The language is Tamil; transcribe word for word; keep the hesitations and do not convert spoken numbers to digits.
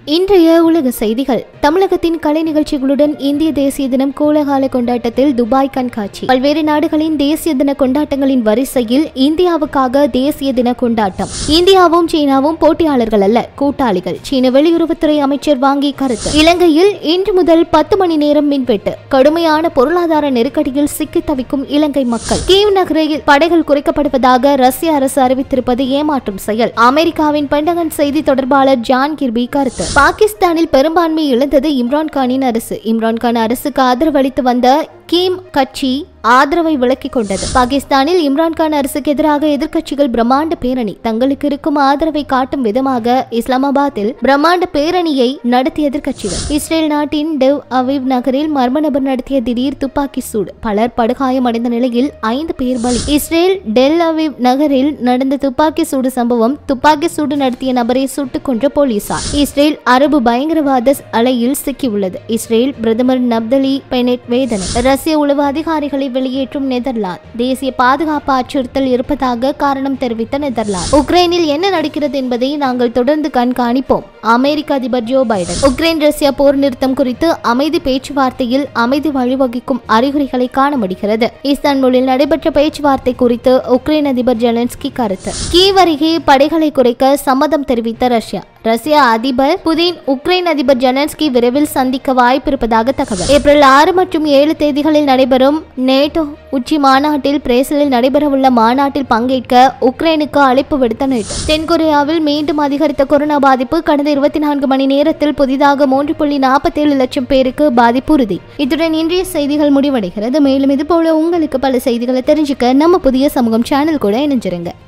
இன்றைய உலக செய்திகள். தமிழகத்தின் கலை நிகழ்ச்சிகளுடன் இந்திய தேசிய தினம் கோலாகல கொண்டாட்டத்தில் துபாய் கண்காட்சி. பல்வேறு நாடுகளின் தேசிய தின கொண்டாட்டங்களின் வரிசையில் இந்தியாவுக்காக தேசிய தின கொண்டாட்டம். இந்தியாவும் சீனாவும் போட்டியாளர்கள் அல்ல, கூட்டாளிகள். சீன வெளியுறவுத்துறை அமைச்சர் வாங்கி கருத்து. இலங்கையில் இன்று முதல் பத்து மணி நேரம் மின்வெட்டு. கடுமையான பொருளாதார நெருக்கடியில் சிக்கி தவிக்கும் இலங்கை மக்கள். கீவ் நகரில் படைகள் குறைக்கப்படுவதாக ரஷ்ய அரசு அறிவித்திருப்பது ஏமாற்றும் செயல். அமெரிக்காவின் பென்டகன் செய்தி தொடர்பாளர் ஜான் கிர்பி கருத்து. பாகிஸ்தானில் பெரும்பான்மை இழந்தது இம்ரான்கானின் அரசு. இம்ரான்கான் அரசுக்கு ஆதரவளித்து வந்த கீம் கட்சி ஆதரவை விலக்கிக் கொண்டது. பாகிஸ்தானில் இம்ரான்கான் அரசுக்கு எதிராக எதிர்க்கட்சிகள் பிரம்மாண்ட பேரணி. தங்களுக்கு இருக்கும் ஆதரவை காட்டும் விதமாக இஸ்லாமாபாத்தில் பிரம்மாண்ட பேரணியை நடத்திய எதிர்க்கட்சிகள். இஸ்ரேல் நாட்டின் டெவ் அவிவ் நகரில் மர்ம நபர் நடத்திய திடீர் துப்பாக்கி சூடு. பலர் படுகாயமடைந்த நிலையில் ஐந்து பேர் பலி. இஸ்ரேல் டெல் அவிவ் நகரில் நடந்த துப்பாக்கி சூடு சம்பவம். துப்பாக்கி சூடு நடத்திய நபரை சுட்டுக் கொன்ற போலீசார். இஸ்ரேல் அரபு பயங்கரவாத அலையில் சிக்கியுள்ளது. இஸ்ரேல் பிரதமர் நப்தலி பெனெட் வேதனை. ரஷ்ய உளவு அதிகாரிகளை வெளியேற்றும் நெதர்லாந்து. தேசிய பாதுகாப்பு அச்சுறுத்தல் இருப்பதாக காரணம் தெரிவித்த நெதர்லாந்து. உக்ரைனில் என்ன நடக்கிறது என்பதை நாங்கள் தொடர்ந்து கண்காணிப்போம். அமெரிக்க அதிபர் ஜோ பைடன். உக்ரைன் ரஷ்யா போர் நிறுத்தம் குறித்து அமைதி பேச்சுவார்த்தையில் அமைதி வழிவகுக்கும் அறிகுறிகளை காண முடிகிறது. இஸ்தான்புல்லில் நடைபெற்ற பேச்சுவார்த்தை குறித்து உக்ரைன் அதிபர் ஜெலன்ஸ்கி கருத்து. கீவ் அருகே படைகளை குறைக்க சம்மதம் தெரிவித்த ரஷ்யா. ரஷ்ய அதிபர் புதின் உக்ரைன் அதிபர் ஜெலன்ஸ்கி விரைவில் சந்திக்க வாய்ப்பிருப்பதாக தகவல். ஏப்ரல் ஆறு மற்றும் ஏழு தேதிகளில் நடைபெறும் நேட்டோ உச்சி மாநாட்டில் பிரேசிலில் நடைபெறவுள்ள மாநாட்டில் பங்கேற்க உக்ரைனுக்கு அழைப்பு விடுத்த நேட்டோ. தென்கொரியாவில் மீண்டும் அதிகரித்த கொரோனா பாதிப்பு. கடந்த இருபத்தி நான்கு மணி நேரத்தில் புதிதாக மூன்று புள்ளி நாற்பத்தி ஏழு லட்சம் பேருக்கு பாதிப்பு உறுதி. இத்துடன் இன்றைய செய்திகள் முடிவடைகிறது. மேலும் இதுபோல உங்களுக்கு பல செய்திகளை தெரிஞ்சுக்க நம்ம புதிய சமூகம் சேனல் கூட இணைஞ்சிருங்க.